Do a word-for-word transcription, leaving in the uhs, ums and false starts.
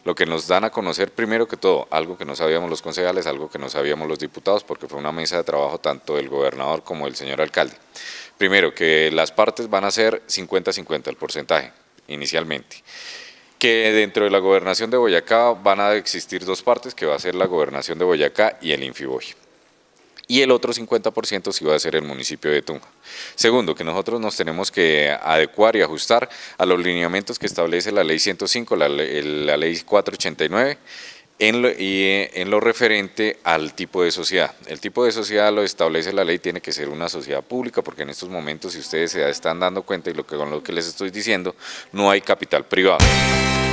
lo que nos dan a conocer primero que todo, algo que no sabíamos los concejales, algo que no sabíamos los diputados, porque fue una mesa de trabajo tanto del gobernador como del señor alcalde. Primero, que las partes van a ser cincuenta cincuenta el porcentaje inicialmente, que dentro de la gobernación de Boyacá van a existir dos partes, que va a ser la gobernación de Boyacá y el Infiboy. Y el otro cincuenta por ciento sí va a ser el municipio de Tunja. Segundo, que nosotros nos tenemos que adecuar y ajustar a los lineamientos que establece la ley ciento cinco, la ley, la ley cuatrocientos ochenta y nueve, en lo, y en lo referente al tipo de sociedad. El tipo de sociedad lo establece la ley, tiene que ser una sociedad pública, porque en estos momentos, si ustedes se están dando cuenta y lo que, con lo que les estoy diciendo, no hay capital privado.